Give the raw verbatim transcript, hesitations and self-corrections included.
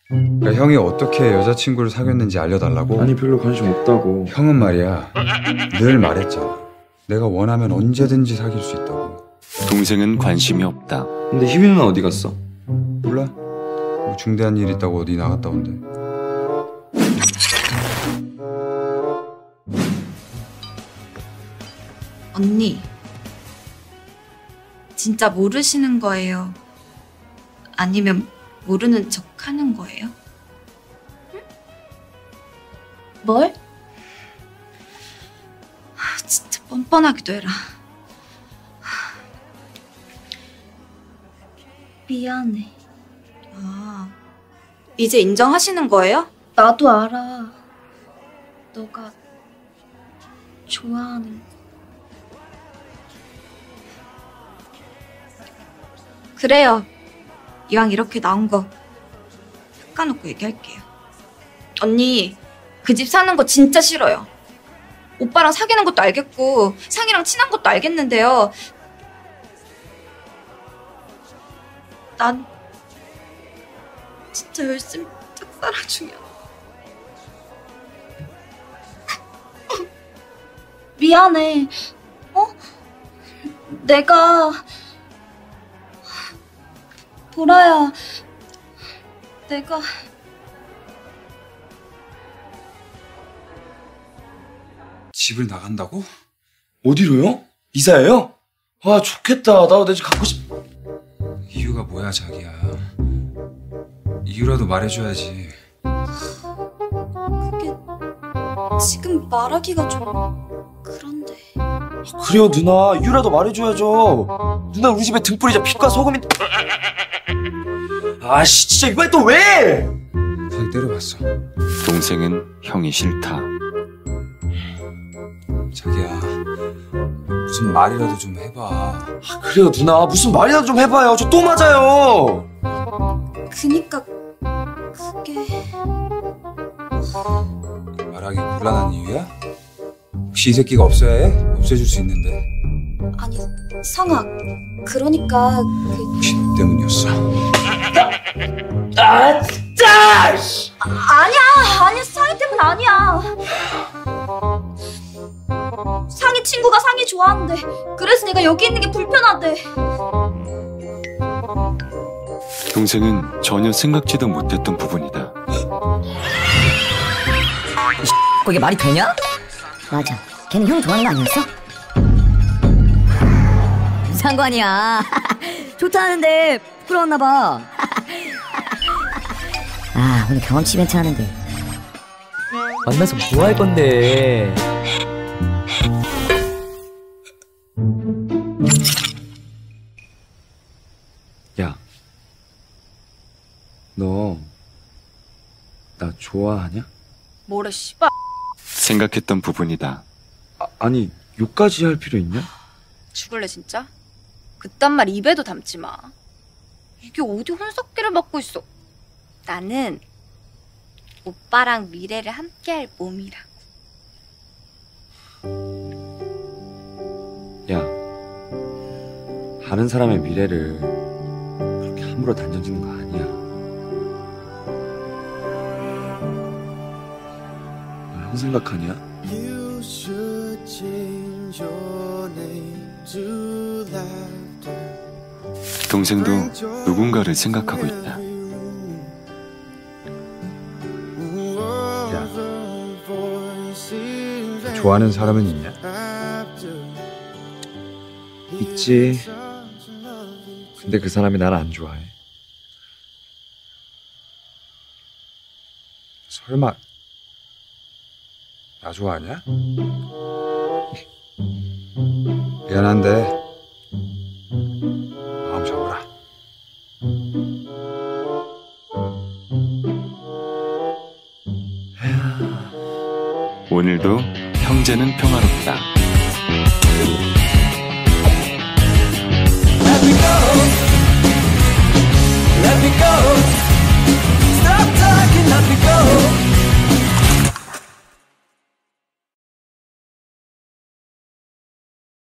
그러니까 형이 어떻게 여자친구를 사귀었는지 알려달라고? 아니 별로 관심 없다고. 형은 말이야 늘 말했잖아. 내가 원하면 언제든지 사귈 수 있다고. 동생은 관심이 없다. 근데 희빈이는 어디 갔어? 몰라? 뭐 중대한 일 있다고 어디 나갔다 온대. 언니, 진짜 모르시는 거예요? 아니면 모르는 척 하는 거예요? 응? 뭘? 아, 진짜 뻔뻔하기도 해라. 미안해. 아, 이제 인정하시는 거예요? 나도 알아. 너가 좋아하는 거. 그래요. 이왕 이렇게 나온 거 깎아놓고 얘기할게요. 언니, 그 집 사는 거 진짜 싫어요. 오빠랑 사귀는 것도 알겠고 상이랑 친한 것도 알겠는데요. 난 진짜 열심히 짝사랑 중이야. 미안해. 어? 내가... 보라야, 내가... 집을 나간다고? 어디로요? 이사해요? 아 좋겠다. 나도 내 집 가고 싶... 이유가 뭐야 자기야. 이유라도 말해줘야지. 그게 지금 말하기가 좀 그런데... 그래요 누나. 이유라도 말해줘야죠. 누나 우리 집에 등불이자 빛과 소금이... 아씨 진짜 이번엔 또 왜? 그냥 때려봤어. 동생은 형이 싫다. 자기야 무슨 말이라도 좀 해봐. 아, 그래요 누나. 무슨 말이라도 좀 해봐요. 저 또 맞아요. 그니까... 그게... 말하기 곤란한 이유야? 혹시 이 새끼가 없어야 해? 없애줄 수 있는데. 아니, 상아. 그러니까 그... 쥐 때문이었어. 아 진짜! 아니야! 아니, 상이 때문 아니야. 상이 친구가 상이 좋아하는데 그래서 내가 여기 있는 게 불편하대. 동생은 전혀 생각지도 못했던 부분이다. 이게 말이 되냐? 맞아. 걔는 형 좋아하는 거 아니었어? 상관이야. 좋다는데 부끄러웠나 봐. 아, 오늘 경험치 이벤트 하는데. 만나서 뭐 할 건데? 야, 너 나 좋아하냐? 뭐래 씨발. 생각했던 부분이다. 아, 아니 욕까지 할 필요 있냐? 죽을래 진짜? 그딴 말 입에도 담지 마. 이게 어디 혼석기를 맡고 있어. 나는 오빠랑 미래를 함께할 몸이라고. 야, 다른 사람의 미래를 그렇게 함부로 단정짓는 거 아니야. 왜 형 생각하냐? 동생도 누군가를 생각하고 있다. 야, 좋아하는 사람은 있냐? 있지. 근데 그 사람이 나를 안 좋아해. 설마 나 좋아하냐? 미안한데 마음 접어라. 오늘도 형제는 평화롭다.